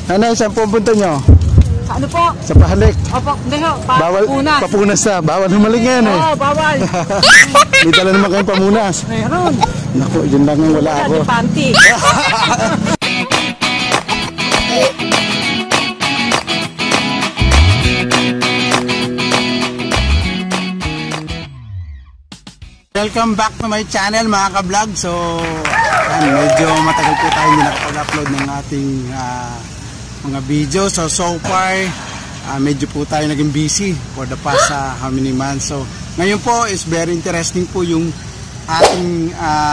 Nanay, saan pupunta nyo? Sa ano po? Sa Pahalik. Opo, hindi ho. Bawal, papunas na. Bawal humalik ngayon eh. Oo, bawal. May dala naman kayong pamunas. Meron. Naku, yun lang ang wala ako. Panty. Welcome back to my channel mga ka-vlog. So, medyo matagal po tayo hindi nakapag-upload ng ating mga video. So far, medyo po tayo naging busy for the past how many months. So, ngayon po is very interesting po yung ating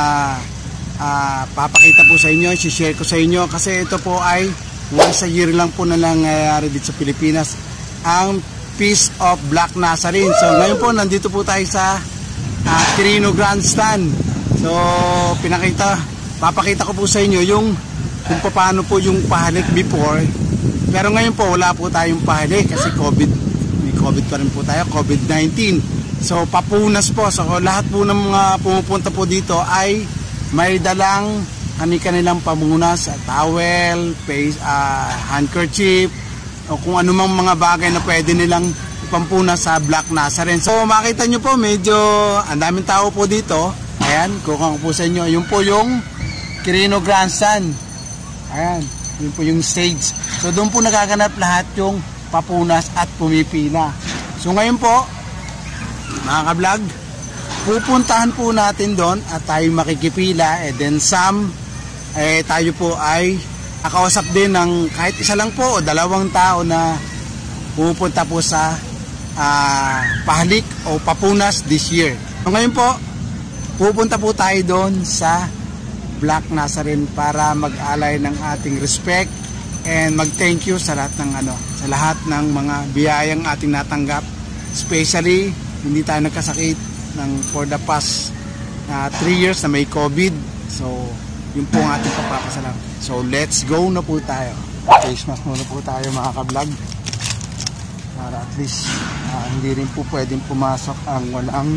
papakita po sa inyo, i-share ko sa inyo. Kasi ito po ay once a year lang po na nangyayari dito sa Pilipinas, ang Feast of Black Nazarene. So, ngayon po, nandito po tayo sa Nazareno Grandstand. So papakita ko po sa inyo yung kung paano po yung pahalik before. Pero ngayon po wala po tayong pahalik kasi may COVID pa rin po tayo, COVID-19. So papunas po. So lahat po ng mga pumupunta po dito ay may dalang kanilang pamunas, towel, face, handkerchief, o kung anumang mga bagay na pwede nilang pampuna sa Black Nazarene. So makita nyo po medyo ang daming tao po dito. Ayan, kukang po sa inyo. Yun po yung Nazareno Grandstand. Ayan, yun po yung stage. So doon po nagaganap lahat yung papunas at pumipila. So ngayon po mga ka-vlog, pupuntahan po natin doon at tayo makikipila. And then tayo po ay nakausap din ng kahit isa lang po o dalawang tao na pupunta po sa pahalik o papunas this year. So ngayon po, pupunta po tayo doon sa Black Nazarene para mag-alay ng ating respect and mag-thank you sa lahat ng sa lahat ng mga biyayang ating natanggap. Especially, hindi tayo nagkasakit for the past 3 years na may COVID. So, yun po ang ating papasalam. So, let's go na po tayo. Face mask muna po tayo mga ka-vlog. Para at least hindi rin po pwedeng pumasok ang walang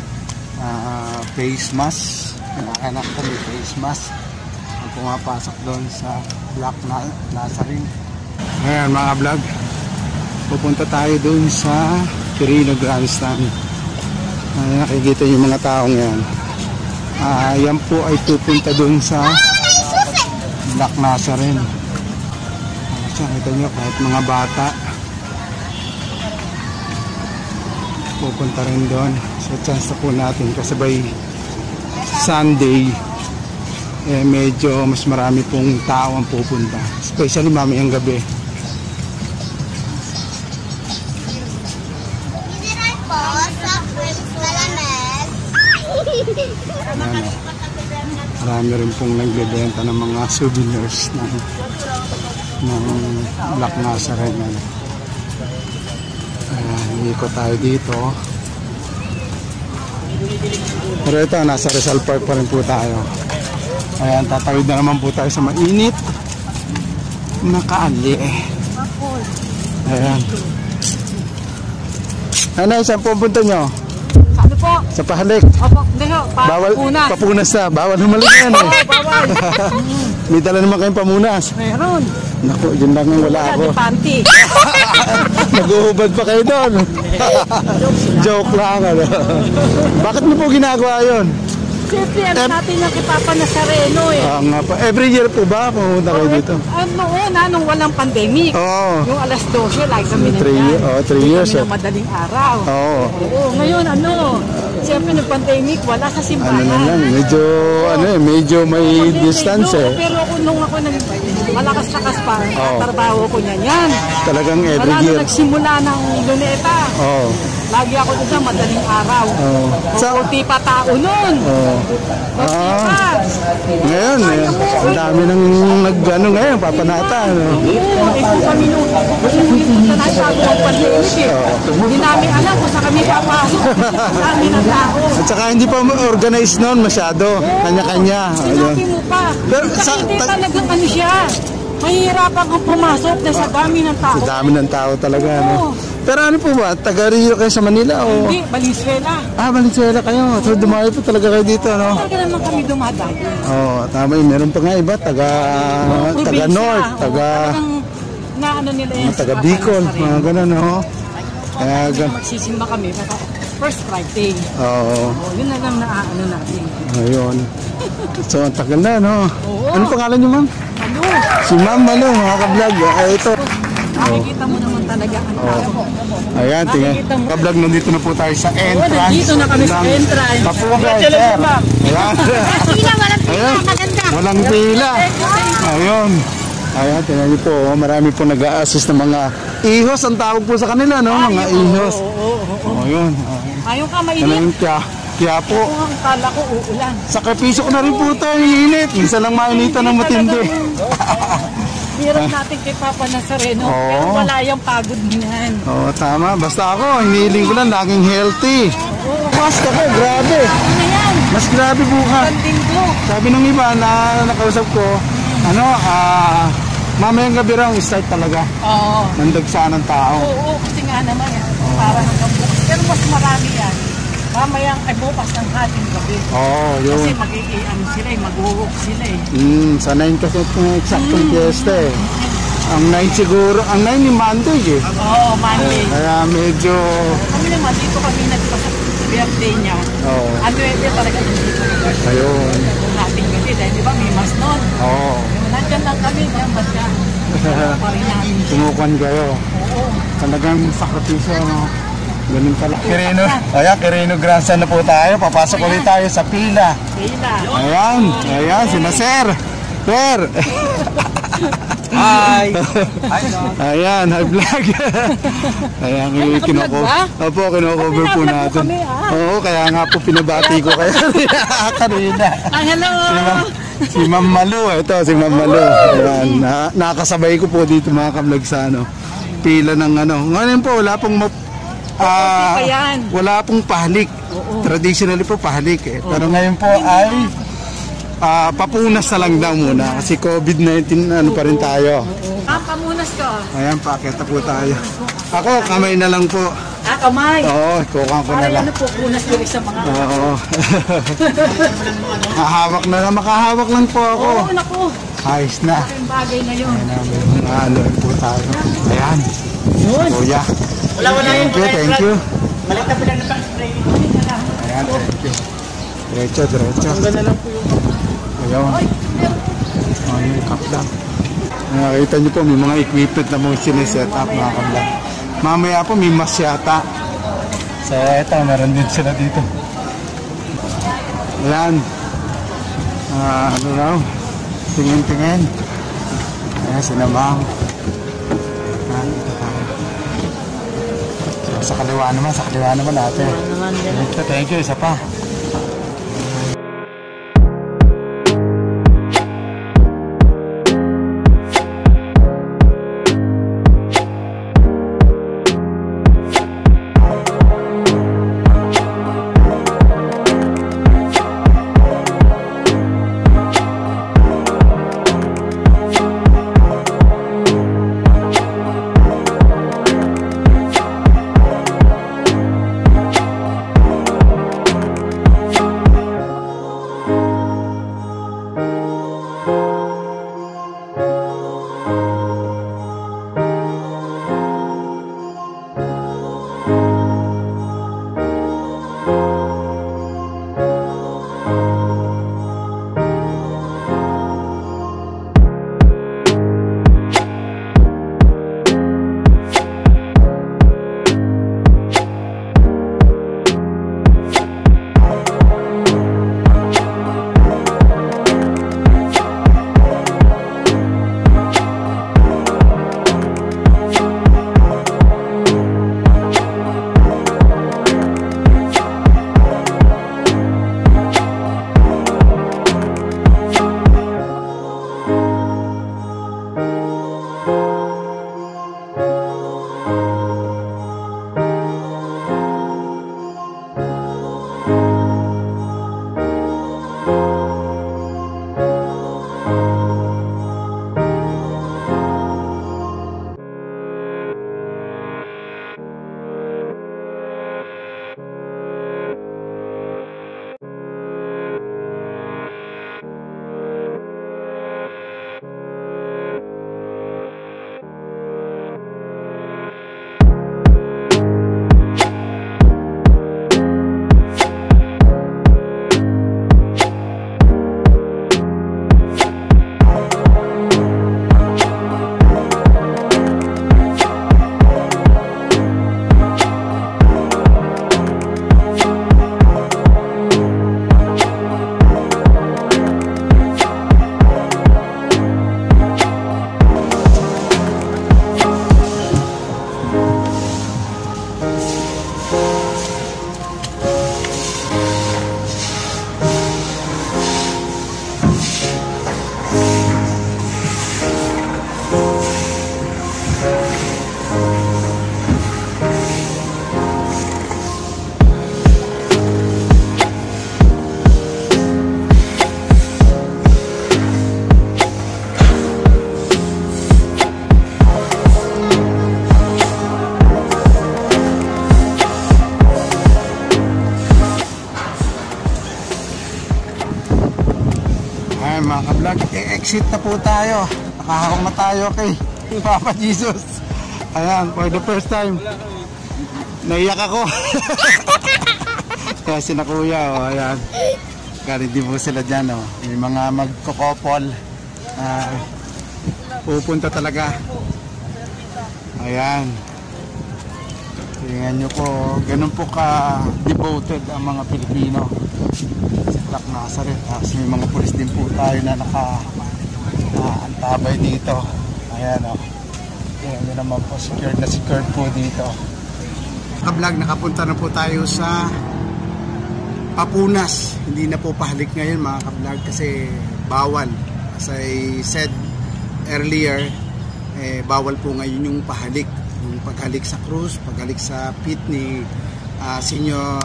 face mask. Anak ko may face mask ang pumapasok doon sa Black Nazarene. Ayan mga vlog, pupunta tayo doon sa Nazareno Grandstand. Ayan, nakikita yung mga taong yan. Yan po ay pupunta doon sa Black Nazarene. Nakita nyo kahit mga bata pupunta rin doon. So chance na po natin kasi by Sunday medyo mas marami pong tao ang pupunta, especially mamayang gabi. Marami rin pong nagbebenta ng mga souvenirs ng Black Nazarene. Ikot tayo dito. Pero ito, nasa Rizal Park pa rin po tayo. Ayan, tatawid na naman po tayo sa mainit na kaali. Ayan. Nanay, saan pupunta nyo? Sa ano po? Sa pahalik. Opo, hindi ho. Bawal, papunas na. Bawal humalik yan eh. Bawal. May dala naman kayong pamunas. Meron. Naku, yun lang ang wala ako. Panty. Nag-uhubad pa kayo doon. Joke lang. Bakit mo po ginagawa yun? Siyempre, natin yung kay Papa Nazareno eh. Nga pa. Every year po ba pumunta kayo dito? Nung walang pandemic. Oo. Yung alas 12, like kami na yan. 3 years. Kami ng madaling araw. Oo. Ngayon, siyempre nung pandemic, wala sa simbahan. Medyo may distance eh. Pero nung ako malakas-lakas pa, trabaho ko yan. Talagang every year. Wala nagsimula ng luneta. Oo. Lagi ako doon madaling araw. Kunti pa tao nun. Ngayon, ang dami nang ngayon, papanata. Kung kami nung punta na sa pandemic eh. Hindi namin alam kung saan kami papasok. Ang dami ng tao. At saka hindi pa organized noon masyado. Kanya-kanya. Sinabi mo pa. Kasi hindi talagang siya. Mahihirapan kang pumasok dahil sa dami ng tao. Sa dami ng tao talaga. Pero ano po ba? Taga-Rio kayo sa Manila o? Hindi, Valenzuela. Valenzuela kayo. So dumayo po talaga kayo dito, no? Talaga naman kami dumadayo. Tama yun. Meron pa nga iba. Taga-North. na ano nila yan. Mga taga Bicol, mga ganun, no? Kaya magsisimba kami, pero first Friday. Oo. Yun na lang na-ano natin. Ayun. So, ang tagal na, no? Oo. Ano pangalan niyo, ma'am? Ano? Si Ma'am, ano, mga ka-vlog. Ito. Makikita mo naman talaga ang tao. Ayan, tingnan. Ka-vlog, nandito na po tayo sa entrance. Nandito na kami sa entrance. Papunga, sir. Ayan. Ayan. Walang pila. Ayun. Ayan, tingnan niyo po. Marami po nag-a-assist ng mga ihos. Ang tawag po sa kanila, no? Mga ihos. Oo. Ayun. Ayaw ka mainit. Kanang Quiapo. Kung ang kala ko uulan. Sakripisyo ko na rin po tayo, init. Minsan lang mainitan ng matindi. Hirap natin kay Papa Nazareno, pero wala yung pagod niyan. Oo, tama. Basta ako, hinihiling ko lang, laging healthy. Mas ako, grabe. Ano yan? Mas grabe bukas. Banding ko. Sabi ng iba na nakausap ko, mamayang gabi raw, start talaga. Oo. Nandagsaan ng tao. Oo, kasi nga naman, parang hanggang bukas. Pero mas marami yan. Mamayang ay bukas ng hating gabi. Oo, yun. Kasi mag-i-ano sila mag-uwok sila Sa 9 kasi ito yung exactong fiesta Ang 9 siguro, ang 9 ni Monday Oo, Monday. Kaya medyo... Kami naman, dito kami nagpasa sa birthday niya. Oo. Ano yun talaga dito. Ayun. Yung hating gabi, dahil di ba may mas nun. Oo. Nandyan lang kami, diyan ba siya? Tumukuan kayo. Oo. Talagang sakripisyo, no? Ganun pala. Quirino. Ayan, Quirino Grandstand na po tayo. Papasok ulit tayo sa pila. Pila. Ayan. Ayan, sina Sir. Sir. Hi. Ayan, hi vlog. Ayan, kino-cover po natin. Oo, kaya nga po pinabati ko kayo kanina. Hello. Si Ma'am Malu. Ito, si Ma'am Malu. Ayan, nakasabay ko po dito mga ka-vlog sa pila ng Ngayon po, wala pong pahalik. Traditionally po pahalik Pero ngayon po ay papunas na lang daw muna kasi COVID-19 pa rin tayo. Pamunas ka. Ayan, pakita po tayo. Ako, kamay na lang po. Kamay. Oo, kukuha ko na lang. Ano po, punas yung isang mga... Oo. Makahawak lang po ako. Oo, naku. Ayos na. Yung bagay na yun. Ayan, po tayo. Ayan. Kuya. Wala yun. Thank you. Balik na pala na pang-spray. Ayan, thank you. Diretso. Ang ganda lang po yung... Ayun. Yung cup lang. Nakita niyo po, may mga equipment na mga sineset up mga kablang. Mamaya po may mas yata. So eto, meron din sila dito. Ayan. Ano raw? Tingin. Ayan, sinamang. Ayan, ito tayo. So, sa kaliwa naman natin. Thank you, isa pa. exit na po tayo. Nakahawak na tayo kay Papa Jesus. Ayan, for the first time. Naiyak ako. Kasi na kuya, oh, ayan. Kaya di po sila dyan, oh. May mga magkokopol. Pupunta talaga. Ayan. Tingnan nyo po, ganun po ka-devoted ang mga Pilipino sa Black Nazarene. Tapos may mga pulis din po tayo na naka-antabay dito. Ayan, o. Tingnan nyo naman po, secured po dito. Ka-vlog, nakapunta na po tayo sa Papunas. Hindi na po pahalik ngayon mga ka-vlog kasi bawal. As I said earlier, bawal po ngayon yung pahalik. Yung paghalik sa cruise, paghalik sa pit ni Senior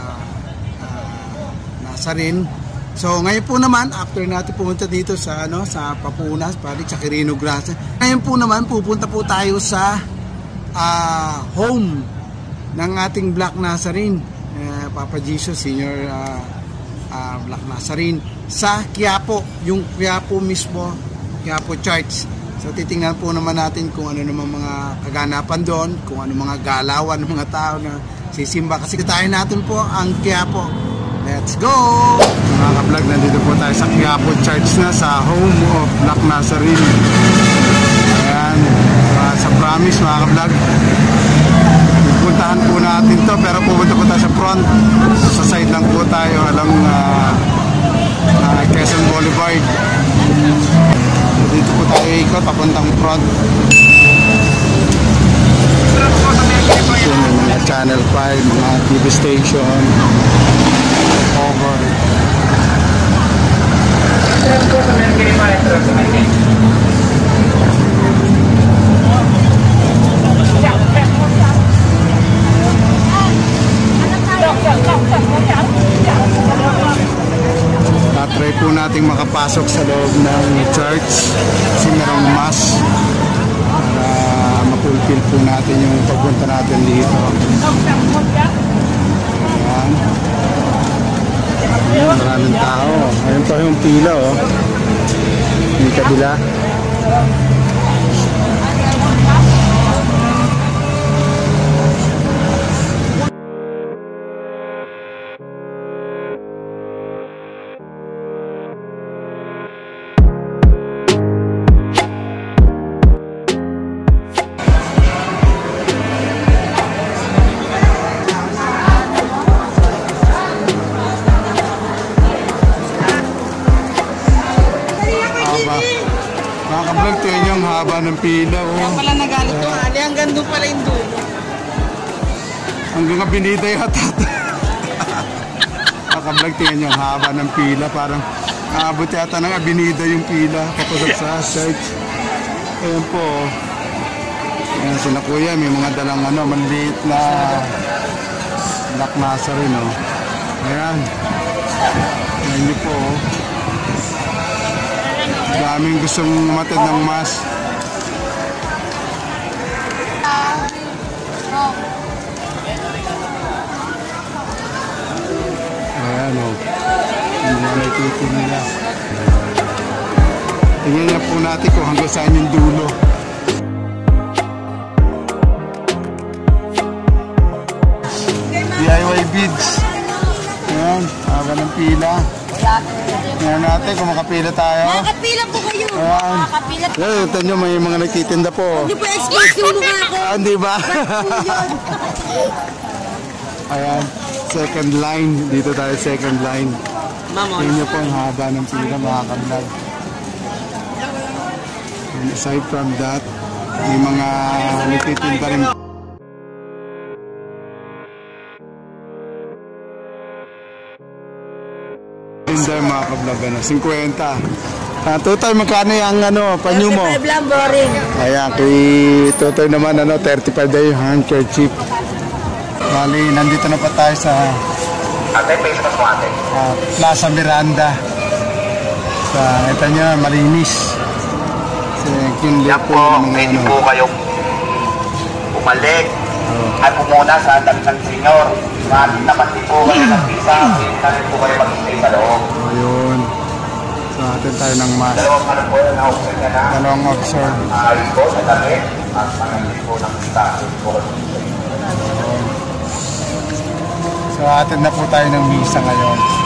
Nazarene. So ngayon po naman, after natin pumunta dito sa sa Papunas, pahalik sa Quirino Gracia. Ngayon po naman pupunta po tayo sa home ng ating Black Nazarene, Papa Jesus, Senior Black Nazarene sa Quiapo, yung Quiapo mismo, Quiapo Church. So titingnan po naman natin kung ano naman mga kaganapan doon, kung ano mga galawan ng mga tao na sisimba. Kasi katayin natin po ang Quiapo. Let's go! Mga ka-vlog, nandito po tayo sa Quiapo Church na, sa home of Black Nazarene. Ayan, sa promise mga ka-vlog. Puntahan po natin to, pero pupunta po tayo sa front. Sa side lang po tayo along Quezon Boulevard. Dito po tayo ikot, papuntang front. So, mga Channel 5, mga TV station. Over. Try po nating makapasok sa loob ng church kasi merong mass para mapulfill po natin yung pagpunta natin dito. Ayan. Maraming tao. Ayun pa yung pila, oh. Yung kabila. Nakaka-vlog tayo yung haba ng pila. Kaya pala nagalit ko, Ali. Hanggang doon pala yung dulo. Hanggang Abinida yata. Nakaka-vlog tayo yung haba ng pila. Parang aabot yata ng Abinida yung pila. Kapasok sa church. Ayan po. Ayan sila kuya. May mga dalang maliit na Black Nazarene. Ayan. Ayan nyo po. Daming gustong umatid ng mass. Ayan o. Hindi na naititin nila. Tingnan niya po natin kung hanggang saan yung dulo. DIY beads. Ayan, haba ng pila. Tingnan natin kung makapila tayo. Makapila po kayo. Ayan. Makapila po. Ayan, ito nyo, may mga nagtitinda po. Hindi po expose yung mukha ko. Hindi ba? Ayan, second line. Dito tayo second line. Tingnan nyo po ang haba ng pila, mga ka-vlog. And aside from that, may mga nagtitinda rin. Tinda yung mga ka-vlog, 50. Tutoy, magkano yung panyo mo? 35 lang, boring. Ayan, kay Tutoy naman 35 daw yung handkerchief. Bali, nandito na pa tayo sa Plaza Miranda. Ito nyo, malinis. Yan po, pwede po kayong bumalik at pumuna sa atat ng senyor. Natin naman din po kayo ng visa, na rin po kayo mag-stay sa loob. Ayun. So atin tayo ng mask. Dalawang ano po na open na na. Dalawang observe. Ayos po sa damit at pangalit po ng status po. So atin na po tayo ng misa ngayon.